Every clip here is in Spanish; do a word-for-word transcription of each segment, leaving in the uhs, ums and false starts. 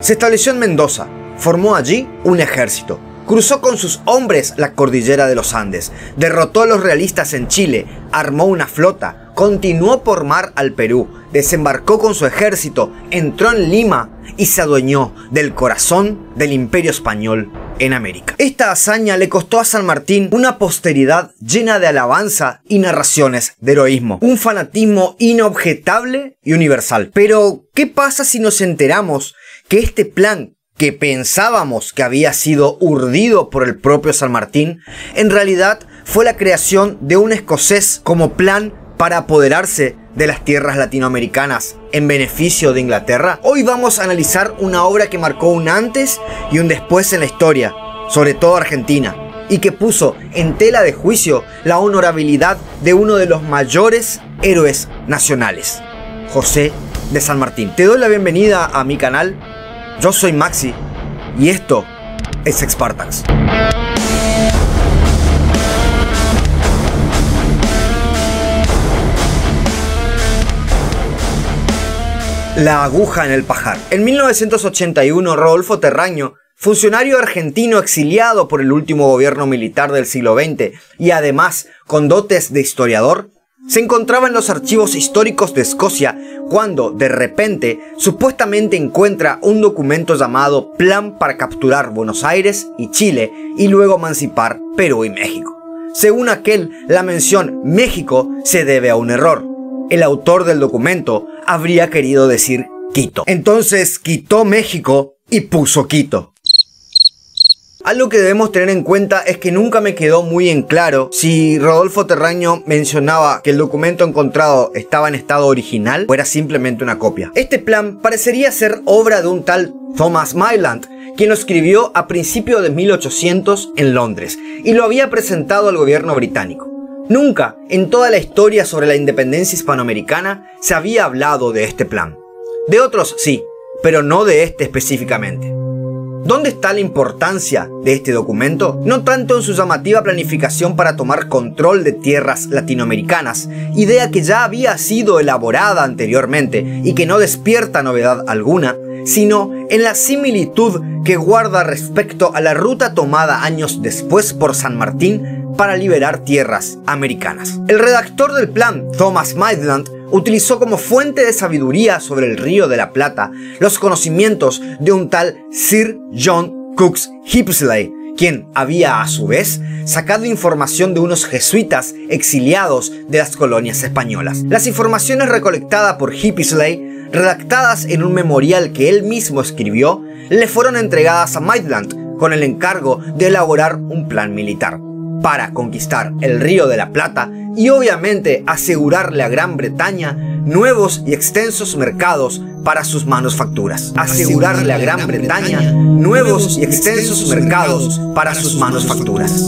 Se estableció en Mendoza, formó allí un ejército, cruzó con sus hombres la cordillera de los Andes, derrotó a los realistas en Chile, armó una flota, continuó por mar al Perú, desembarcó con su ejército, entró en Lima y se adueñó del corazón del Imperio Español en América. Esta hazaña le costó a San Martín una posteridad llena de alabanza y narraciones de heroísmo, un fanatismo inobjetable y universal. Pero, ¿qué pasa si nos enteramos que este plan, que pensábamos que había sido urdido por el propio San Martín, en realidad fue la creación de un escocés como plan para apoderarse de las tierras latinoamericanas en beneficio de Inglaterra? Hoy vamos a analizar una obra que marcó un antes y un después en la historia, sobre todo Argentina, y que puso en tela de juicio la honorabilidad de uno de los mayores héroes nacionales, José de San Martín. Te doy la bienvenida a mi canal. Yo soy Maxi y esto es Spartax. La aguja en el pajar. En mil novecientos ochenta y uno, Rodolfo Terraño, funcionario argentino exiliado por el último gobierno militar del siglo veinte y además con dotes de historiador, se encontraba en los archivos históricos de Escocia cuando, de repente, supuestamente encuentra un documento llamado Plan para capturar Buenos Aires y Chile y luego emancipar Perú y México. Según aquel, la mención México se debe a un error. El autor del documento habría querido decir Quito. Entonces quitó México y puso Quito. Algo que debemos tener en cuenta es que nunca me quedó muy en claro si Rodolfo Terraño mencionaba que el documento encontrado estaba en estado original o era simplemente una copia. Este plan parecería ser obra de un tal Thomas Maitland, quien lo escribió a principios de mil ochocientos en Londres y lo había presentado al gobierno británico. Nunca en toda la historia sobre la independencia hispanoamericana se había hablado de este plan. De otros sí, pero no de este específicamente. ¿Dónde está la importancia de este documento? No tanto en su llamativa planificación para tomar control de tierras latinoamericanas, idea que ya había sido elaborada anteriormente y que no despierta novedad alguna, sino en la similitud que guarda respecto a la ruta tomada años después por San Martín para liberar tierras americanas. El redactor del plan, Thomas Maitland, utilizó como fuente de sabiduría sobre el Río de la Plata los conocimientos de un tal Sir John Cox Hippisley, quien había a su vez sacado información de unos jesuitas exiliados de las colonias españolas. Las informaciones recolectadas por Hippisley, redactadas en un memorial que él mismo escribió, le fueron entregadas a Maitland con el encargo de elaborar un plan militar para conquistar el Río de la Plata y obviamente asegurarle a Gran Bretaña nuevos y extensos mercados para sus manufacturas. Asegurarle a Gran Bretaña nuevos y extensos mercados para sus manufacturas.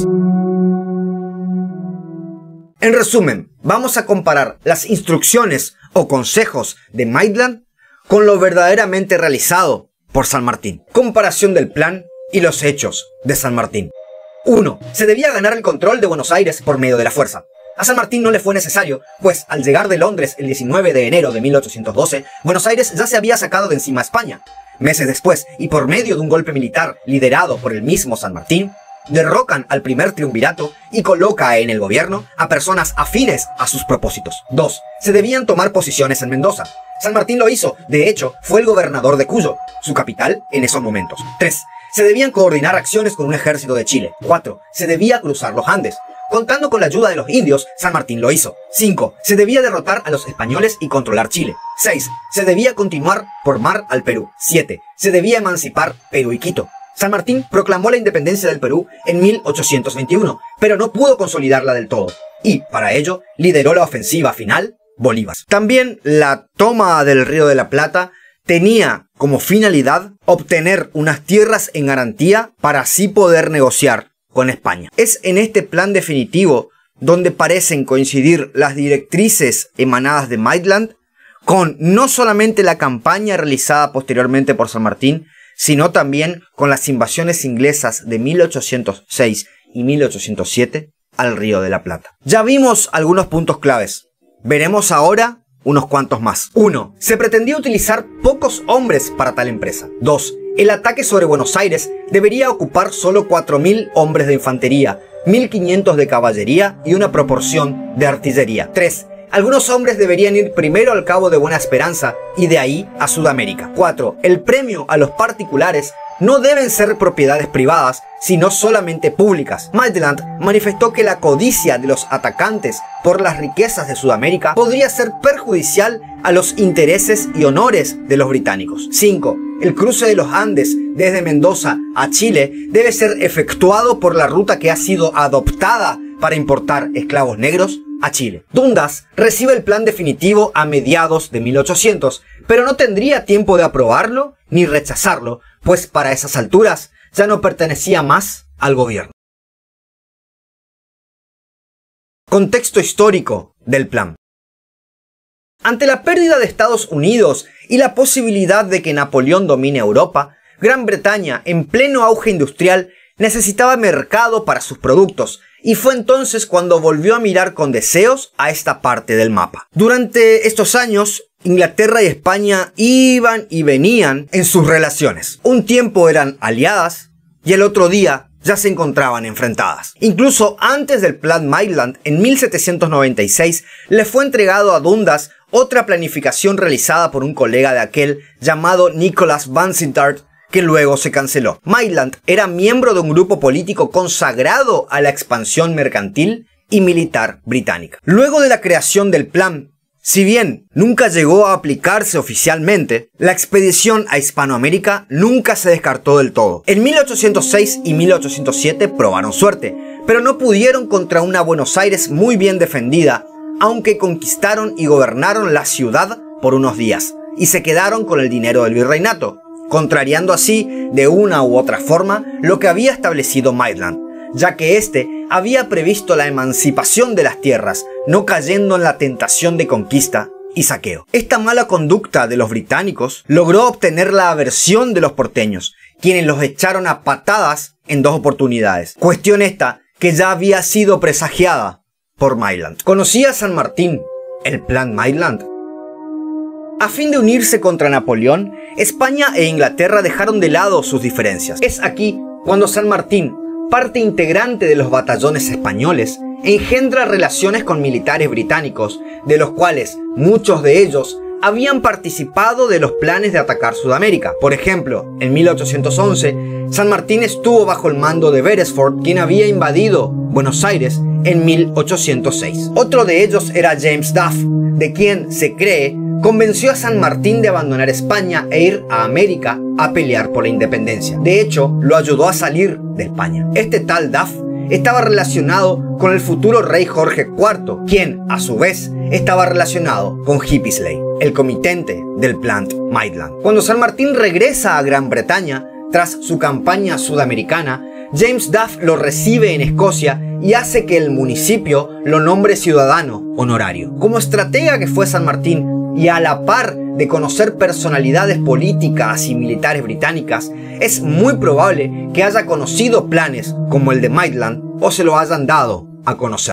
En resumen, vamos a comparar las instrucciones o consejos de Maitland con lo verdaderamente realizado por San Martín. Comparación del plan y los hechos de San Martín. uno. Se debía ganar el control de Buenos Aires por medio de la fuerza. A San Martín no le fue necesario, pues al llegar de Londres el diecinueve de enero de mil ochocientos doce, Buenos Aires ya se había sacado de encima a España. Meses después, y por medio de un golpe militar liderado por el mismo San Martín, derrocan al primer triunvirato y coloca en el gobierno a personas afines a sus propósitos. dos. Se debían tomar posiciones en Mendoza. San Martín lo hizo, de hecho, fue el gobernador de Cuyo, su capital en esos momentos. tres. Se debían coordinar acciones con un ejército de Chile. cuatro. Se debía cruzar los Andes. Contando con la ayuda de los indios, San Martín lo hizo. cinco. Se debía derrotar a los españoles y controlar Chile. seis. Se debía continuar por mar al Perú. siete. Se debía emancipar Perú y Quito. San Martín proclamó la independencia del Perú en mil ochocientos veintiuno, pero no pudo consolidarla del todo. Y, para ello, lideró la ofensiva final, Bolívar. También la toma del Río de la Plata tenía como finalidad obtener unas tierras en garantía para así poder negociar con España. Es en este plan definitivo donde parecen coincidir las directrices emanadas de Maitland con no solamente la campaña realizada posteriormente por San Martín, sino también con las invasiones inglesas de mil ochocientos seis y mil ochocientos siete al Río de la Plata. Ya vimos algunos puntos claves. Veremos ahora unos cuantos más. uno. Se pretendía utilizar pocos hombres para tal empresa. dos. El ataque sobre Buenos Aires debería ocupar solo cuatro mil hombres de infantería, mil quinientos de caballería y una proporción de artillería. tres. Algunos hombres deberían ir primero al Cabo de Buena Esperanza y de ahí a Sudamérica. cuatro. El premio a los particulares no deben ser propiedades privadas, sino solamente públicas. Maitland manifestó que la codicia de los atacantes por las riquezas de Sudamérica podría ser perjudicial a los intereses y honores de los británicos. cinco. El cruce de los Andes desde Mendoza a Chile debe ser efectuado por la ruta que ha sido adoptada para importar esclavos negros a Chile. Dundas recibe el plan definitivo a mediados de mil ochocientos, pero no tendría tiempo de aprobarlo ni rechazarlo, pues para esas alturas ya no pertenecía más al gobierno. Contexto histórico del plan. Ante la pérdida de Estados Unidos y la posibilidad de que Napoleón domine Europa, Gran Bretaña, en pleno auge industrial, necesitaba mercado para sus productos, y fue entonces cuando volvió a mirar con deseos a esta parte del mapa. Durante estos años, Inglaterra y España iban y venían en sus relaciones. Un tiempo eran aliadas y el otro día ya se encontraban enfrentadas. Incluso antes del Plan Maitland, en mil setecientos noventa y seis, le fue entregado a Dundas otra planificación realizada por un colega de aquel llamado Nicholas Vansittart, que luego se canceló. Maitland era miembro de un grupo político consagrado a la expansión mercantil y militar británica. Luego de la creación del plan, si bien nunca llegó a aplicarse oficialmente, la expedición a Hispanoamérica nunca se descartó del todo. En mil ochocientos seis y mil ochocientos siete probaron suerte, pero no pudieron contra una Buenos Aires muy bien defendida, aunque conquistaron y gobernaron la ciudad por unos días, y se quedaron con el dinero del virreinato, contrariando así, de una u otra forma, lo que había establecido Maitland, ya que éste había previsto la emancipación de las tierras, no cayendo en la tentación de conquista y saqueo. Esta mala conducta de los británicos logró obtener la aversión de los porteños, quienes los echaron a patadas en dos oportunidades. Cuestión esta que ya había sido presagiada por Maitland. ¿Conocía San Martín el Plan Maitland? A fin de unirse contra Napoleón, España e Inglaterra dejaron de lado sus diferencias. Es aquí cuando San Martín, parte integrante de los batallones españoles, engendra relaciones con militares británicos, de los cuales muchos de ellos habían participado de los planes de atacar Sudamérica. Por ejemplo, en mil ochocientos once, San Martín estuvo bajo el mando de Beresford, quien había invadido Buenos Aires en mil ochocientos seis. Otro de ellos era James Duff, de quien se cree convenció a San Martín de abandonar España e ir a América a pelear por la independencia. De hecho, lo ayudó a salir de España. Este tal Duff estaba relacionado con el futuro rey Jorge cuarto, quien, a su vez, estaba relacionado con Hippisley, el comitente del Plan Maitland. Cuando San Martín regresa a Gran Bretaña, tras su campaña sudamericana, James Duff lo recibe en Escocia y hace que el municipio lo nombre ciudadano honorario. Como estratega que fue San Martín, y a la par de conocer personalidades políticas y militares británicas, es muy probable que haya conocido planes como el de Maitland o se lo hayan dado a conocer.